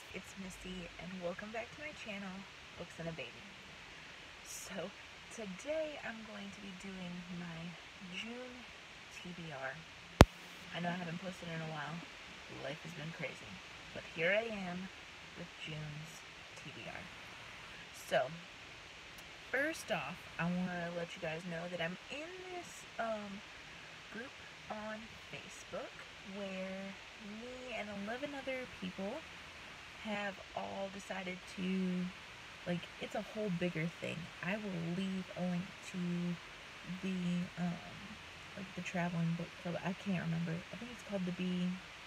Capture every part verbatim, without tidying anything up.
it's Missy, and welcome back to my channel, Books and a Baby. So, today I'm going to be doing my June T B R. I know I haven't posted in a while, life has been crazy, but here I am with June's T B R. So, first off, I want to let you guys know that I'm in this um, group on Facebook where me and eleven other people have all decided to, like, it's a whole bigger thing. I will leave a link to the, um, like, the traveling book club. I can't remember. I think it's called the B,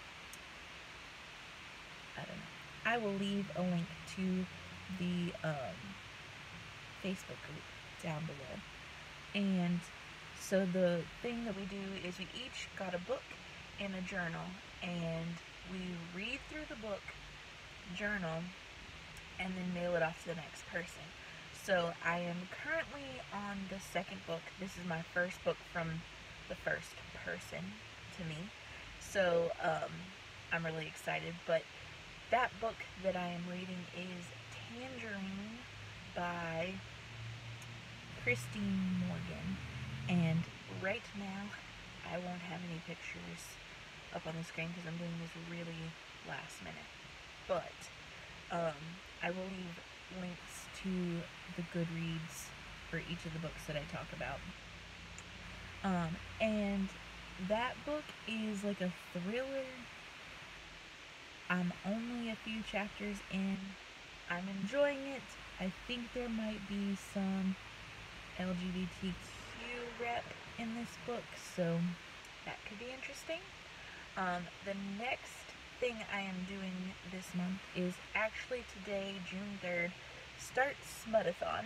I don't know. I will leave a link to the, um, Facebook group down below. And so the thing that we do is we each got a book and a journal, and we read through the book, journal, and then mail it off to the next person. So I am currently on the second book. This is my first book from the first person to me. So um, I'm really excited. But that book that I am reading is Tangerine by Christine Morgan. And right now I won't have any pictures up on the screen because I'm doing this really last minute. But um, I will leave links to the Goodreads for each of the books that I talk about. Um, and that book is like a thriller. I'm only a few chapters in. I'm enjoying it. I think there might be some L G B T Q rep in this book, so that could be interesting. Um, the next thing I am doing this month is actually today, June third, start Smutathon.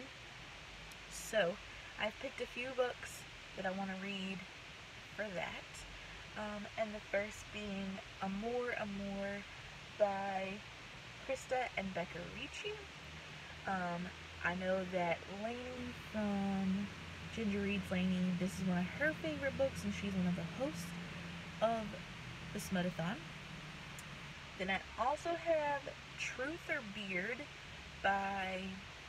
So I've picked a few books that I want to read for that. Um, and the first being Amor Amor by Krista and Becca Ricci. Um, I know that Lainey from Ginger Reads Lainey, this is one of her favorite books, and she's one of the hosts of the Smutathon. Then I also have Truth or Beard by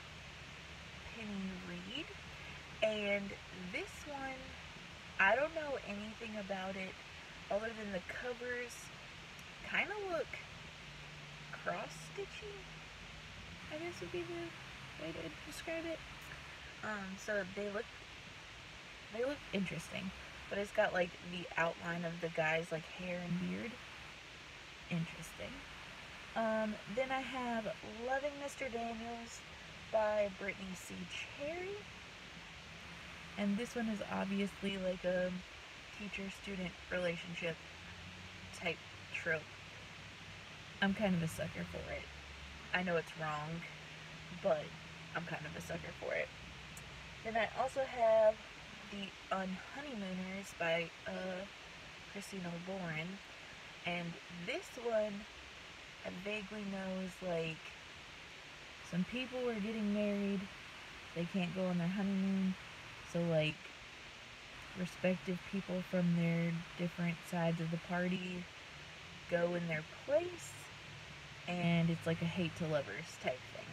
Penny Reed. And this one, I don't know anything about it other than the covers kind of look cross-stitchy, I guess would be the way to describe it. Um, so they look, they look interesting. But it's got like the outline of the guy's like hair and beard. Interesting. Um, then I have Loving Mister Daniels by Brittany C. Cherry. And this one is obviously like a teacher-student relationship type trope. I'm kind of a sucker for it. I know it's wrong, but I'm kind of a sucker for it. Then I also have The Unhoneymooners by uh, Christina Lauren. And this one, I vaguely know is like, some people are getting married, they can't go on their honeymoon, so like, respective people from their different sides of the party go in their place, and it's like a hate to lovers type thing.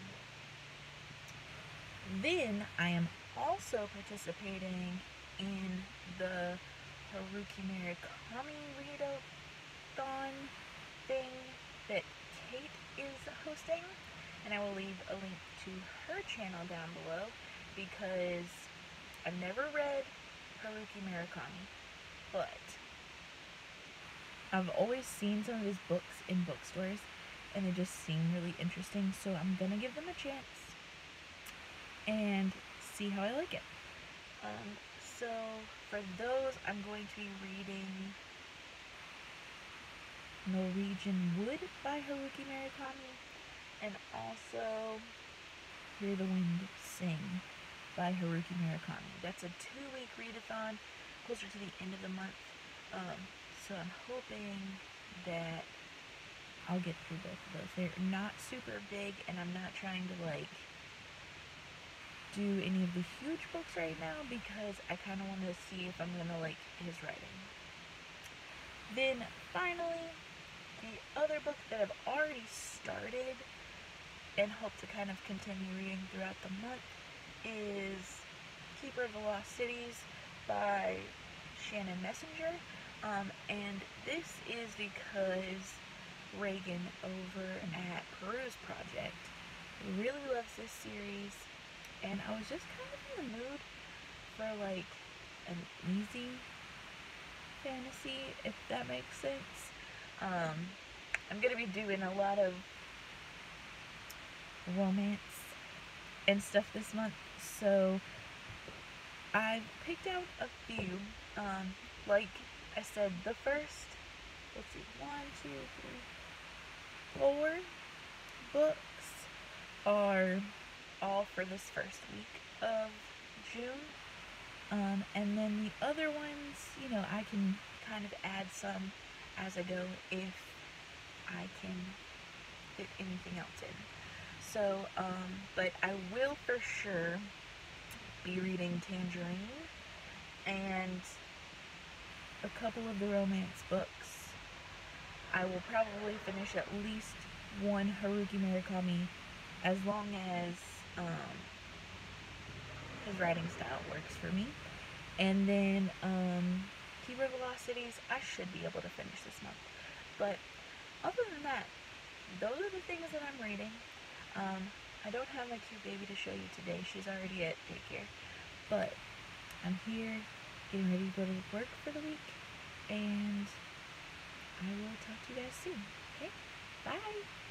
Then I am also participating in the Haruki Murakami read-a-thon thing that Kate is hosting, and I will leave a link to her channel down below because I've never read Haruki Murakami, but I've always seen some of his books in bookstores and they just seem really interesting, so I'm gonna give them a chance and see how I like it. Um, so for those, I'm going to be reading Norwegian Wood by Haruki Murakami, and also Hear the Wind Sing by Haruki Murakami. That's a two-week readathon, closer to the end of the month, um, so I'm hoping that I'll get through both of those. They're not super big, and I'm not trying to, like, do any of the huge books right now because I kind of want to see if I'm going to like his writing. Then, finally, the other book that I've already started and hope to kind of continue reading throughout the month is Keeper of the Lost Cities by Shannon Messenger. Um, and this is because Reagan over at Peruse Project really loves this series, and I was just kind of in the mood for like an easy fantasy, if that makes sense. Um, I'm gonna be doing a lot of romance and stuff this month, so I've picked out a few. Um, like I said, the first, let's see, one, two, three, four books are all for this first week of June. Um, and then the other ones, you know, I can kind of add some as I go if I can fit anything else in. So, um, but I will for sure be reading Tangerine and a couple of the romance books. I will probably finish at least one Haruki Murakami, as long as um, his writing style works for me. And then um, Keeper of the Lost Cities, I should be able to finish this month. But other than that, those are the things that I'm reading. Um, I don't have my cute baby to show you today. She's already at daycare. But I'm here getting ready to go to work for the week. And I will talk to you guys soon. Okay? Bye!